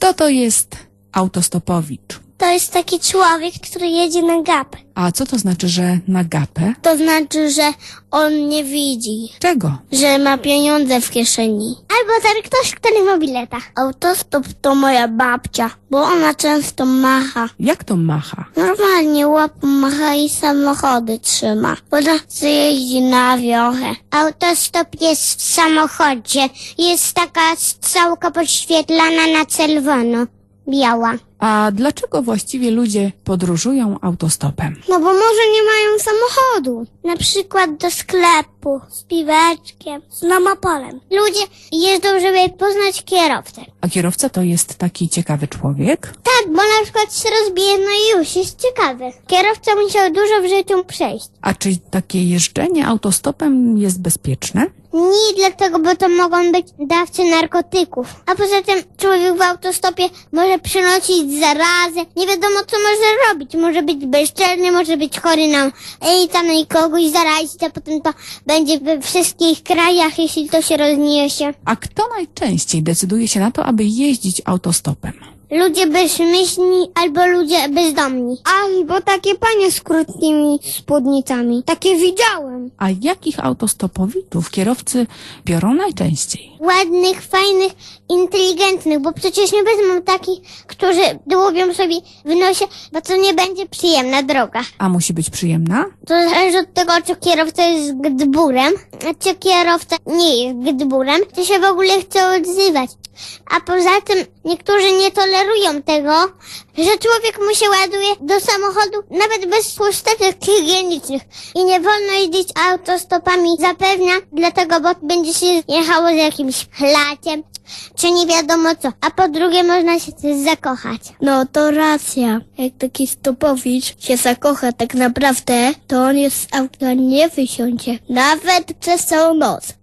Kto to jest autostopowicz? To jest taki człowiek, który jedzie na gapę. A co to znaczy, że na gapę? To znaczy, że on nie widzi, Czego? że ma pieniądze w kieszeni. Albo ten ktoś, kto nie ma bileta. Autostop to moja babcia, bo ona często macha. Jak to macha? Normalnie łapą macha i samochody trzyma. Ona jeździ na wiochę. Autostop jest w samochodzie. Jest taka strzałka podświetlana na czerwono. Biała. A dlaczego właściwie ludzie podróżują autostopem? No bo może nie mają samochodu. Na przykład do sklepu, z piweczkiem, z namopolem. Ludzie jeżdżą, żeby poznać kierowcę. A kierowca to jest taki ciekawy człowiek? Tak, bo na przykład się rozbije, no i już jest ciekawy. Kierowca musiał dużo w życiu przejść. A czy takie jeżdżenie autostopem jest bezpieczne? Nie dlatego, bo to mogą być dawcy narkotyków. A poza tym człowiek w autostopie może przynosić zarazę. Nie wiadomo, co może robić. Może być bezczelny, może być chory na i kogoś zarazić, a potem to będzie we wszystkich krajach, jeśli to się rozniesie. A kto najczęściej decyduje się na to, aby jeździć autostopem? Ludzie bezmyślni albo ludzie bezdomni. Albo takie panie z krótkimi spódnicami. Takie widziałem. A jakich autostopowiczów kierowcy biorą najczęściej? Ładnych, fajnych, inteligentnych, bo przecież nie wezmą takich, którzy dłubią sobie w nosie, bo to nie będzie przyjemna droga. A musi być przyjemna? To zależy od tego, czy kierowca jest gdburem, a czy kierowca nie jest gdburem, czy się w ogóle chce odzywać. A poza tym niektórzy nie tolerują tego, że człowiek mu się ładuje do samochodu nawet bez chusteczek higienicznych i nie wolno jeździć autostopami zapewnia, dlatego bo będzie się jechało z jakimś chlaciem, czy nie wiadomo co, a po drugie można się też zakochać. No to racja, jak taki stopowicz się zakocha tak naprawdę, to on jest z auta nie wysiądzie, nawet przez całą noc.